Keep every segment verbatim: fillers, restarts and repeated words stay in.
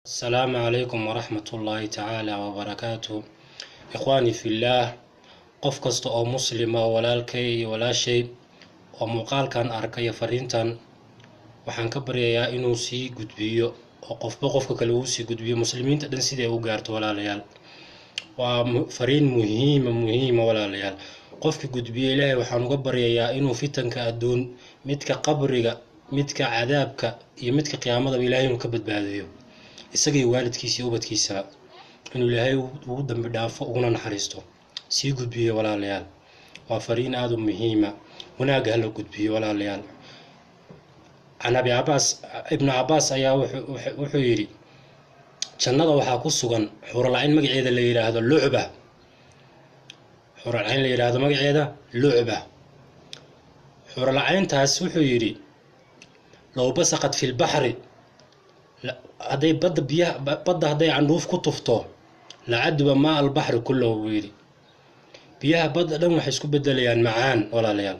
السلام عليكم ورحمة الله تعالى وبركاته. إخواني في الله، قف كست أو مسلم ولا الكي ولا شيء ومقال كان أركي فرينتان وحن كبريا إنه سي قدبيو وقف بقف كلو سي قدبيو مسلمين تدن سيدي وقارت ولا ليال وفرين مهمة مهمة ولا ليال قف قدبيو إلهي وحن كبريا إنه فتن كأدون متك قبرك متك عذابك يمتك قيامة إلهي وكبد بعديو isagii waalidkiisa iyo ubadkiisa inuu ilaahay uu dambi dhaafo una naxariisto sii gudbiyo walaalayaal. waa fariin aad u muhiima wanaag hal gudbiyo walaalayaal. Anabi Abbas ibn Abbas ayaa wuxuu yiri jannada waxaa ku sugan xuralayn magaceeda la yiraahdo lucba. xuralayn la yiraahdo magaceeda lucba. xuralayntaas wuxuu yiri law basaqat fil bahri هذي بد بيه بد هذي عنوف كتفته لعد بماء البحر كله ويري بيها بد لما حيسكو بدليان معان ولا ليال.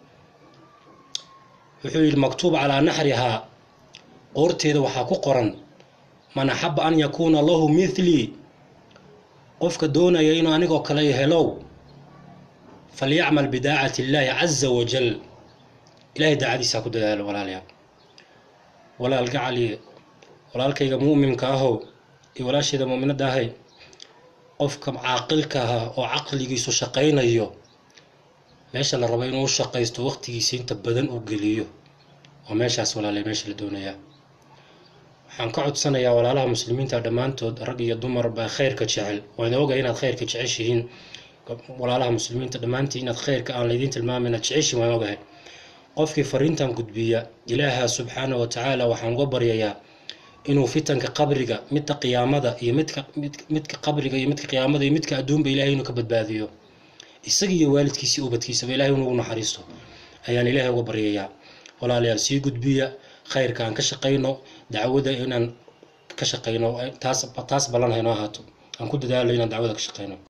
وحي المكتوب على نحرها قرتي ذو حكو قرن من أحب أن يكون الله مثلي قفك دون يينو أنيقو كلي هلو فليعمل بداعة الله عز وجل. إلهي دعادي ساكو دلال ولا ليال ولا ألقى علي walaalkayga muuminka ah iyo walaashayda muuminada ah qofka caaqilka ah oo aqligiisu shaqeynayo meesha la rabo inuu shaqeysto waqtigiisa inta badan uu geliyo oo meeshaas walaalay meesha la doonayaa. waxaan ka codsanayaa walaalaha muslimiinta dhamaantood rag iyo dumar ba khayrka jecel waan ogahay inaad khayrka jeceshihiin. walaalaha muslimiinta dhamaantii inaad khayrka aan leedin tilmaamina jeceshiin waan ogahay. qofkii fariintan gudbiya ilaaha subhanahu wa ta'ala waxaan uga baryayaa inuu fitanka qabriga midka qiyaamada iyo midka midka qabriga iyo midka qiyaamada iyo midka adduunba ilaahay inuu ka badbaadiyo isaga iyo waalidkiisa iyo ubadkiisa ilaahay inuu naxariisto ayaan ilaahay uga baryayaa. walaalayaal sii gudbiya khayrka aan ka shaqeyno dacwada inaan ka shaqeyno taas taas balan hayno ahaato aan ku dadaalo inaan dacwada ka shaqeyno.